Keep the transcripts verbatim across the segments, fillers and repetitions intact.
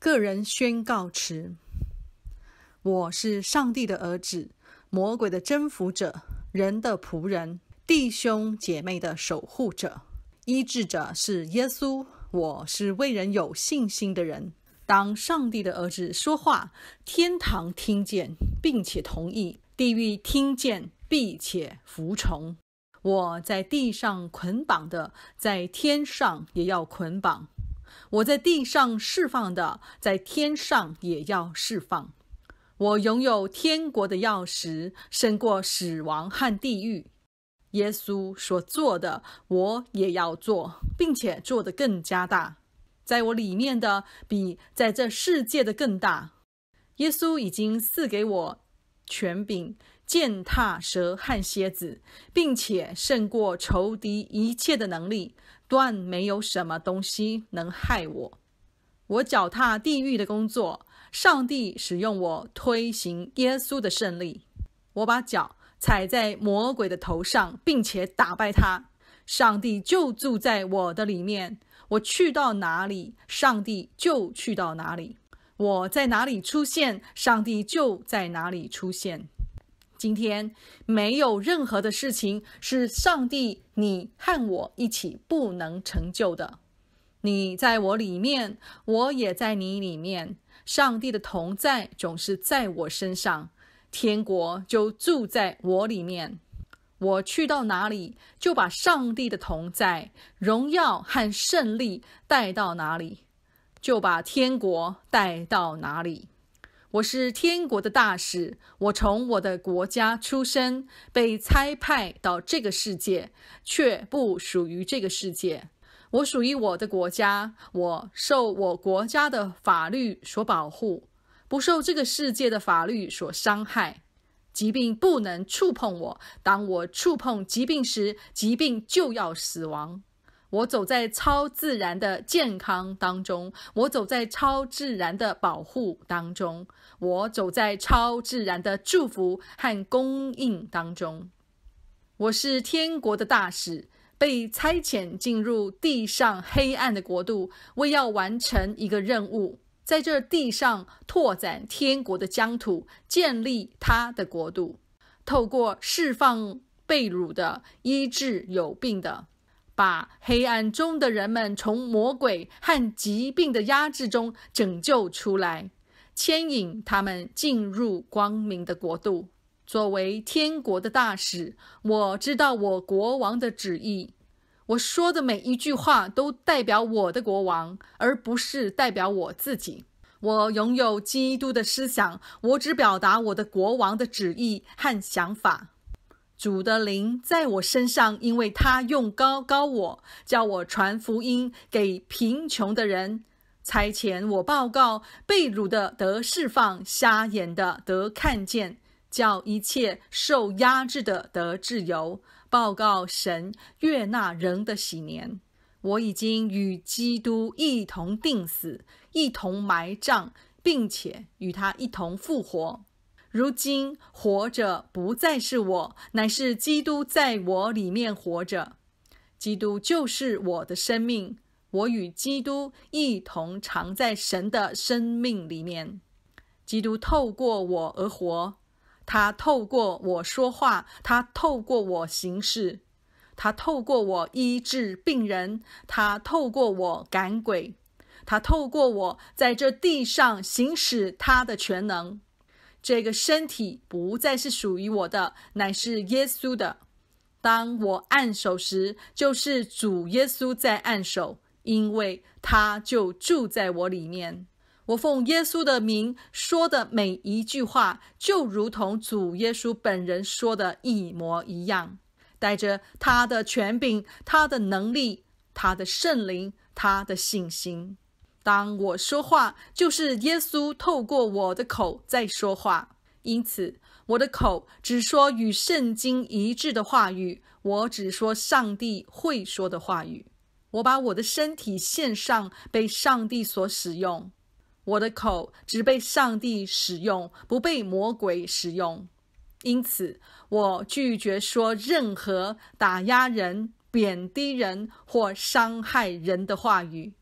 个人宣告词：我是上帝的儿子，魔鬼的征服者，人的仆人，弟兄姐妹的守护者。医治者是耶稣，我是为人有信心的人。当上帝的儿子说话，天堂听见并且同意，地狱听见并且服从。我在地上捆绑的，在天上也要捆绑；我在地上释放的，在天上也要释放。我拥有天国的钥匙，胜过死亡和地狱。耶稣所做的，我也要做，并且做得更加大。在我里面的，比在这世界的更大。耶稣已经赐给我权柄，践踏蛇和蝎子，并且胜过仇敌一切的能力，断没有什么东西能害我。我脚踏地狱的工作，上帝使用我推行耶稣的胜利。我把脚踩在魔鬼的头上，并且打败他。上帝就住在我的里面，我去到哪里，上帝就去到哪里。我在哪里出现，上帝就在哪里出现。今天没有任何的事情是上帝你和我一起不能成就的。你在我里面，我也在你里面。上帝的同在总是在我身上，天国就住在我里面。我去到哪里，就把上帝的同在、荣耀和胜利带到哪里，就把天国带到哪里。我是天国的大使，我从我的国家出生，被差派到这个世界，却不属于这个世界。我属于我的国家，我受我国家的法律所保护，不受这个世界的法律所伤害。疾病不能触碰我，当我触碰疾病时，疾病就要死亡。我走在超自然的健康当中，我走在超自然的保护当中，我走在超自然的祝福和供应当中。我是天国的大使，被差遣进入地上黑暗的国度，为要完成一个任务，在这地上拓展天国的疆土，建立他的国度，透过释放被掳的，医治有病的，把黑暗中的人们从魔鬼和疾病的压制中拯救出来，牵引他们进入光明的国度。作为天国的大使，我知道我国王的旨意。我说的每一句话都代表我的国王，而不是代表我自己。我拥有基督的思想，我只表达我的国王的旨意和想法。主的灵在我身上，因为他用膏膏我，叫我传福音给贫穷的人，差遣我报告被掳的得释放，瞎眼的得看见，叫一切受压制的得自由，报告神悦纳人的喜年。我已经与基督一同钉死，一同埋葬，并且与他一同复活。如今活着不再是我，乃是基督在我里面活着。基督就是我的生命，我与基督一同藏在神的生命里面。基督透过我而活，他透过我说话，他透过我行事，他透过我医治病人，他透过我赶鬼，他透过我在这地上行使他的全能。这个身体不再是属于我的，乃是耶稣的。当我按手时，就是主耶稣在按手，因为他就住在我里面。我奉耶稣的名说的每一句话，就如同主耶稣本人说的一模一样，带着他的权柄，他的能力，他的圣灵，他的信心。当我说话，就是耶稣透过我的口在说话，因此我的口只说与圣经一致的话语，我只说上帝会说的话语。我把我的身体献上，被上帝所使用。我的口只被上帝使用，不被魔鬼使用。因此我拒绝说任何打压人、贬低人或伤害人的话语。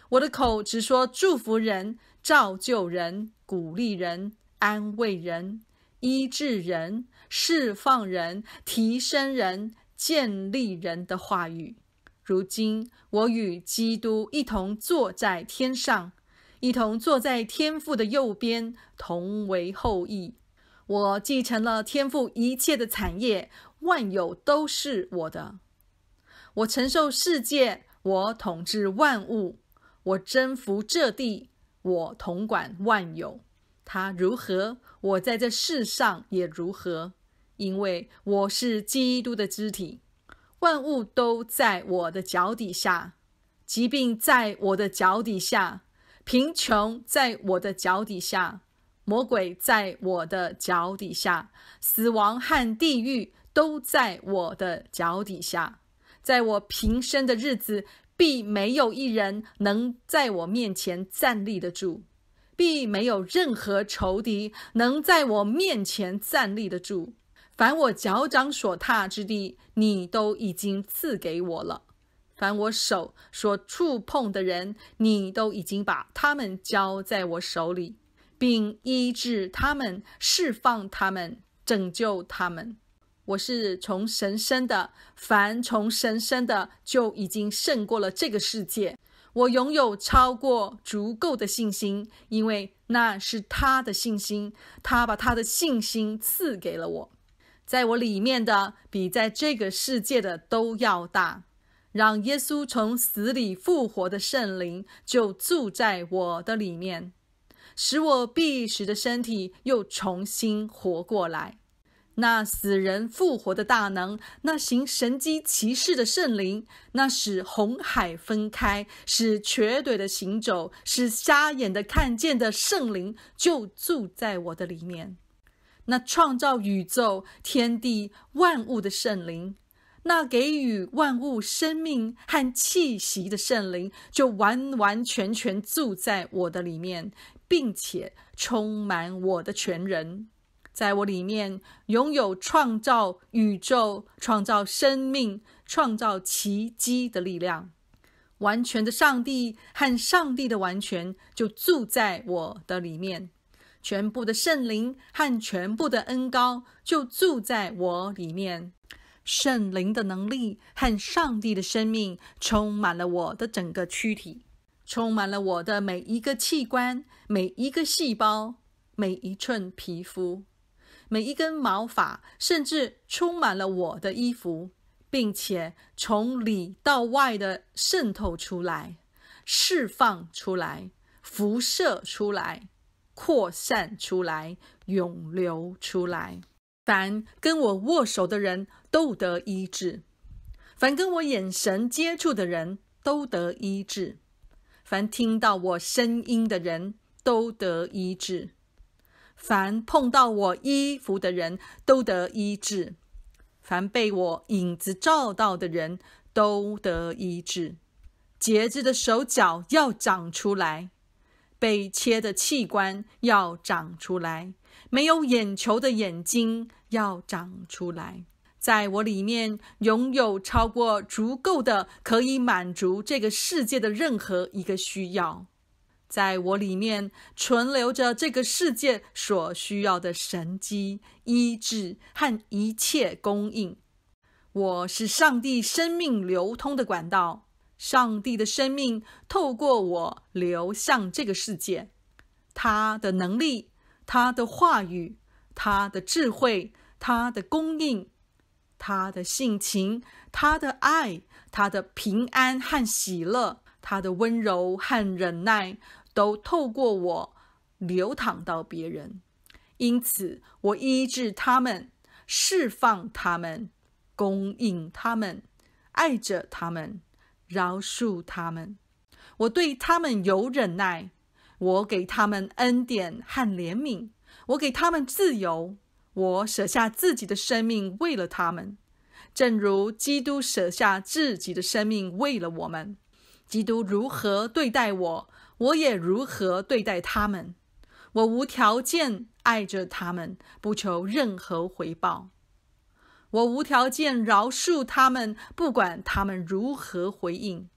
我的口只说祝福人、造就人、鼓励人、安慰人、医治人、释放人、提升人、建立人的话语。如今我与基督一同坐在天上，一同坐在天父的右边，同为后裔。我继承了天父一切的产业，万有都是我的。我承受世界，我统治万物，我征服这地，我统管万有。他如何，我在这世上也如何，因为我是基督的肢体。万物都在我的脚底下，疾病在我的脚底下，贫穷在我的脚底下，魔鬼在我的脚底下，死亡和地狱都在我的脚底下。在我平生的日子，必没有一人能在我面前站立得住，必没有任何仇敌能在我面前站立得住。凡我脚掌所踏之地，你都已经赐给我了。凡我手所触碰的人，你都已经把他们交在我手里，并医治他们，释放他们，拯救他们。我是从神生的，凡从神生的就已经胜过了这个世界。我拥有超过足够的信心，因为那是他的信心，他把他的信心赐给了我。在我里面的比在这个世界的都要大。让耶稣从死里复活的圣灵就住在我的里面，使我必死的身体又重新活过来。那死人复活的大能，那行神迹奇事的圣灵，那使红海分开，使瘸腿的行走，使瞎眼的看见的圣灵就住在我的里面。那创造宇宙天地万物的圣灵，那给予万物生命和气息的圣灵，就完完全全住在我的里面，并且充满我的全人。在我里面拥有创造宇宙、创造生命、创造奇迹的力量。完全的上帝和上帝的完全就住在我的里面。全部的圣灵和全部的恩膏就住在我里面。圣灵的能力和上帝的生命充满了我的整个躯体，充满了我的每一个器官、每一个细胞、每一寸皮肤、每一根毛发，甚至充满了我的衣服，并且从里到外的渗透出来，释放出来，辐射出来，扩散出来，涌流出来。凡跟我握手的人都得医治，凡跟我眼神接触的人都得医治，凡听到我声音的人都得医治，凡碰到我衣服的人都得医治，凡被我影子照到的人都得医治。截肢的手脚要长出来，被切的器官要长出来，没有眼球的眼睛要长出来。在我里面拥有超过足够的可以满足这个世界的任何一个需要。在我里面存留着这个世界所需要的神迹、医治和一切供应。我是上帝生命流通的管道，上帝的生命透过我流向这个世界。他的能力，他的话语，他的智慧，他的供应，他的性情，他的爱，他的平安和喜乐，他的温柔和忍耐，都透过我流淌到别人。因此我医治他们，释放他们，供应他们，爱着他们，饶恕他们。我对他们有忍耐，我给他们恩典和怜悯，我给他们自由，我舍下自己的生命为了他们，正如基督舍下自己的生命为了我们。基督如何对待我，我也如何对待他们。我无条件爱着他们，不求任何回报。我无条件饶恕他们，不管他们如何回应。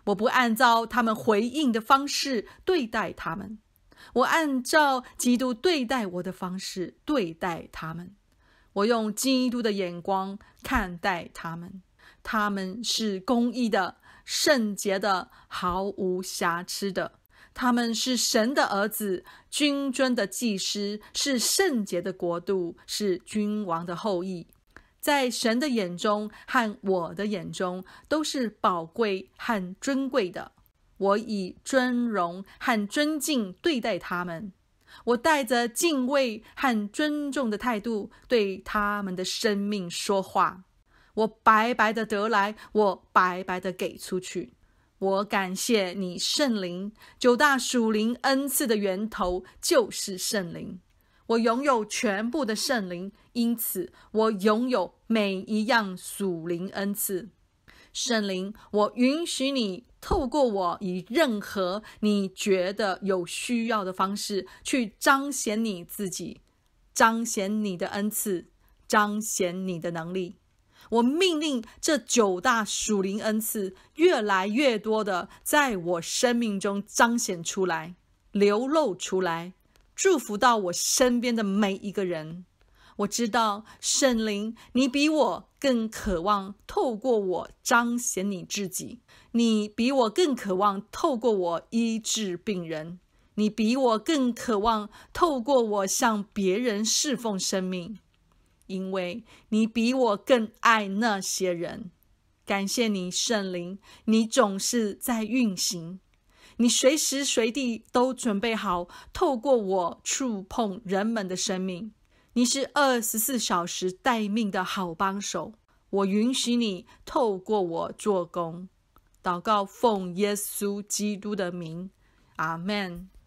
我不按照他们回应的方式对待他们，我按照基督对待我的方式对待他们。我用基督的眼光看待他们，他们是公义的、圣洁的、毫无瑕疵的。他们是神的儿子，君尊的祭司，是圣洁的国度，是君王的后裔。在神的眼中和我的眼中都是宝贵和尊贵的。我以尊荣和尊敬对待他们，我带着敬畏和尊重的态度对他们的生命说话。我白白的得来，我白白的给出去。我感谢你圣灵，九大属灵恩赐的源头就是圣灵。我拥有全部的圣灵，因此我拥有每一样属灵恩赐。圣灵，我允许你透过我，以任何你觉得有需要的方式去彰显你自己，彰显你的恩赐，彰显你的能力。我命令这九大属灵恩赐越来越多的在我生命中彰显出来，流露出来，祝福到我身边的每一个人。我知道圣灵，你比我更渴望透过我彰显你自己，你比我更渴望透过我医治病人，你比我更渴望透过我向别人侍奉生命，因为你比我更爱那些人。感谢你圣灵，你总是在运行，你随时随地都准备好透过我触碰人们的生命。你是二十四小时待命的好帮手，我允许你透过我做工。祷告奉耶稣基督的名，阿们。